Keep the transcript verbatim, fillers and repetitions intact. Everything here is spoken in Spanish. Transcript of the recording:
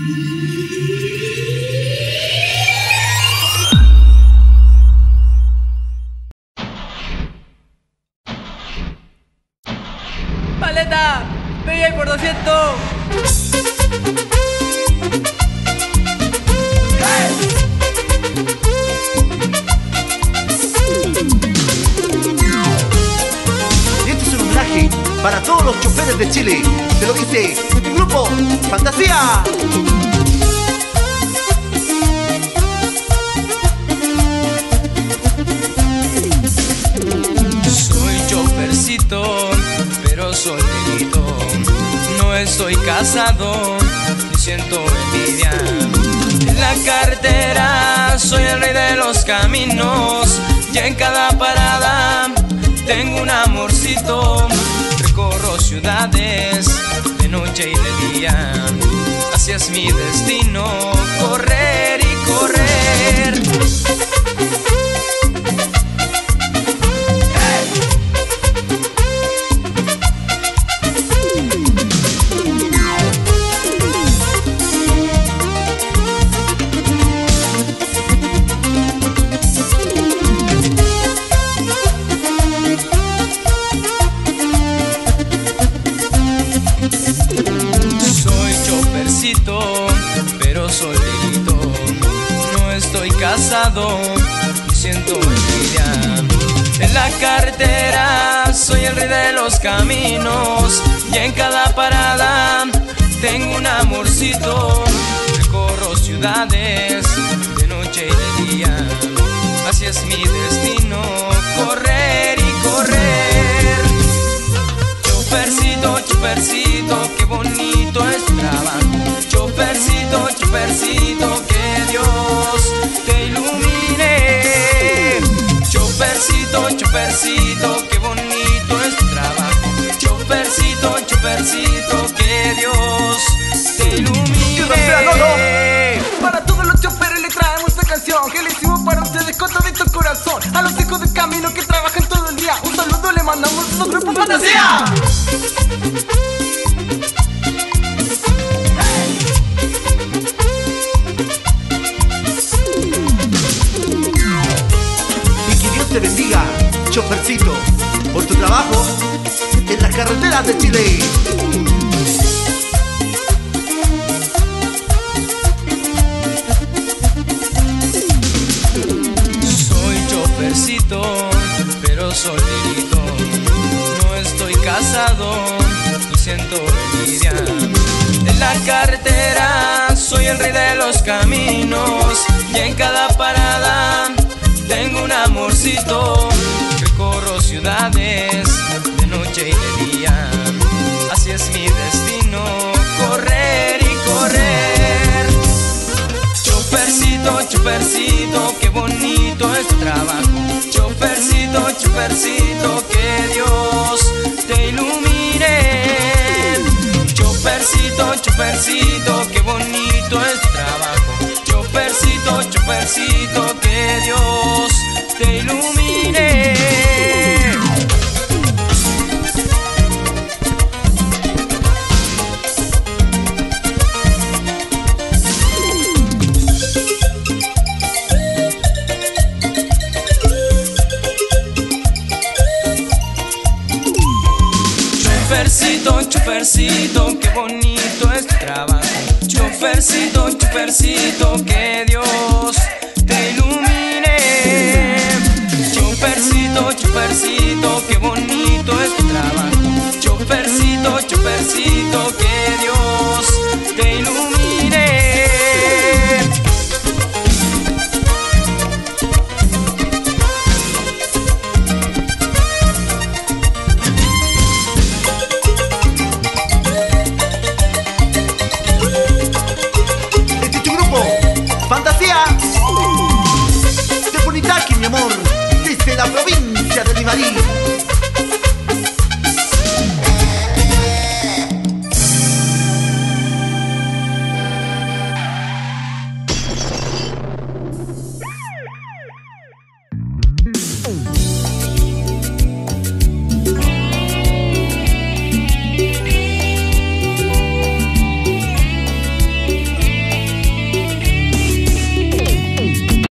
¡Paleta! ¡Ve ahí por doscientos! Y este es un homenaje para todos los choferes de Chile. Se lo dice Grupo Fantasía. Soy chofercito, pero solterito. No estoy casado, ni siento envidia. En la carretera soy el rey de los caminos, y en cada parada tengo un amorcito. Recorro ciudades de noche y de día, así es mi destino, correr y correr. Pero solterito, no estoy casado, y siento envidia. En la carretera soy el rey de los caminos, y en cada parada tengo un amorcito. Recorro ciudades de noche y de día, así es mi destino, correr y correr. Chofercito, chofercito, qué bonito es tu trabajo. Chofercito, chofercito, que Dios te ilumine. Chofercito, chofercito, qué bonito es tu trabajo. Chofercito, chofercito, que Dios te ilumine. Para todos los choferes le traemos esta canción que le hicimos para ustedes con todo nuestro corazón. A los hijos del camino que trabajan todo el día, un saludo le mandamos a Grupo Fantasía. Te bendiga, chofercito, por tu trabajo en las carreteras de Chile. Soy chofercito, pero solterito. No estoy casado, y siento envidia. En la carretera soy el rey de los caminos, y en cada parada tengo un amorcito. Recorro ciudades de noche y de día, así es mi destino, correr y correr. Chofercito, chofercito, qué bonito es tu trabajo. Chofercito, chofercito, que Dios te ilumine. Chofercito, chofercito, qué bonito es tu trabajo. Chofercito, chofercito, que Dios te ilumine. Chofercito, chofercito, qué bonito es tu trabajo. Chofercito, chofercito, que Dios te ilumine. Chofercito, chofercito, qué bonito es tu trabajo. Chofercito, chofercito, que Dios te ilumine. Fantasía de Punitaqui, mi amor, desde la provincia de Limarí.